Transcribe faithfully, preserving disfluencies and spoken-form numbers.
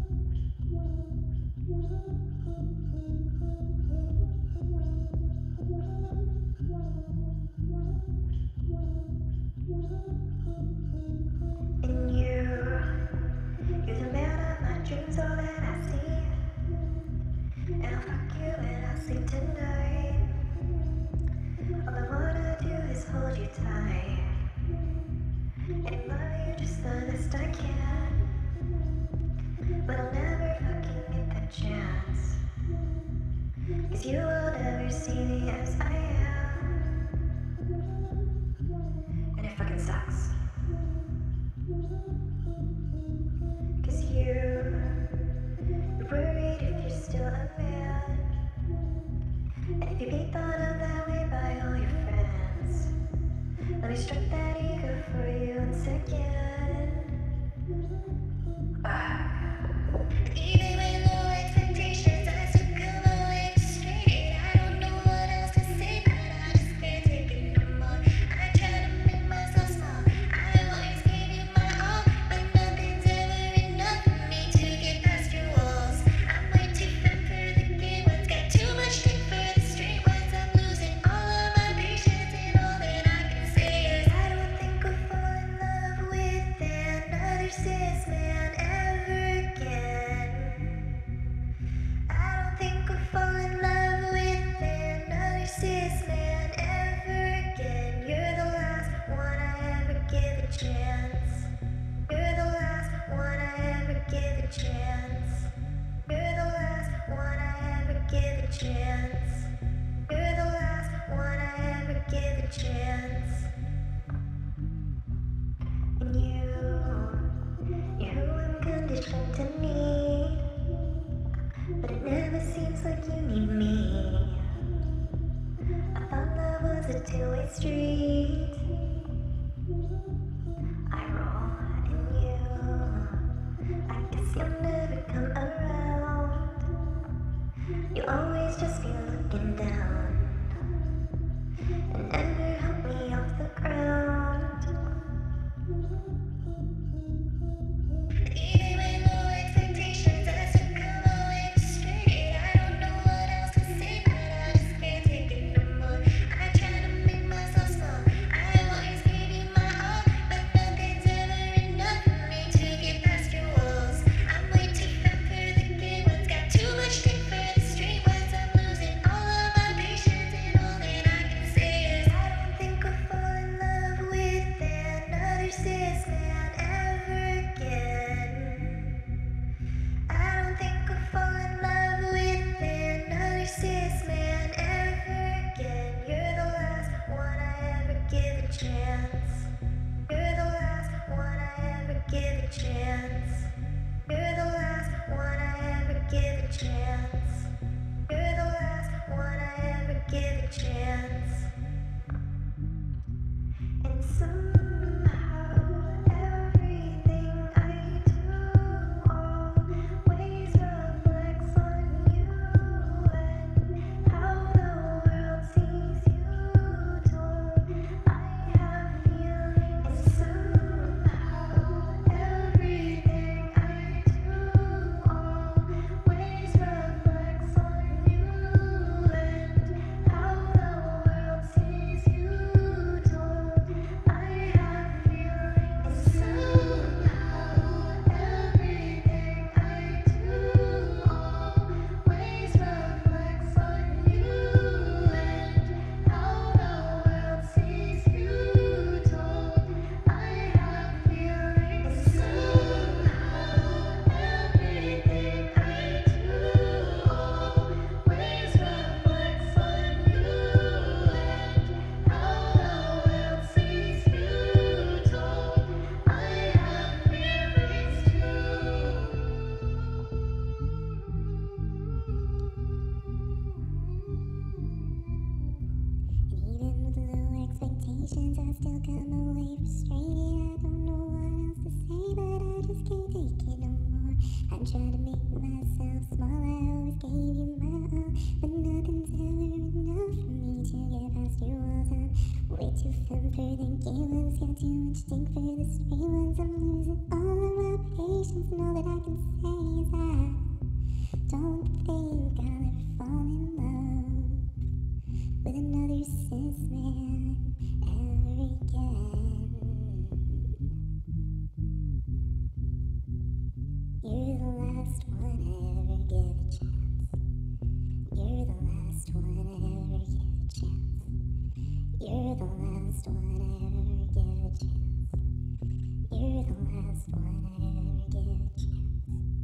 Too much stink for the stray ones. I'm losing all of my patience, and all that I can say is I don't think I'll ever fall in love with another cis man ever again. You're the last one I ever give a chance. You're the last one I ever give a chance. You're the last one I ever give a chance. You're the last one I ever give a chance.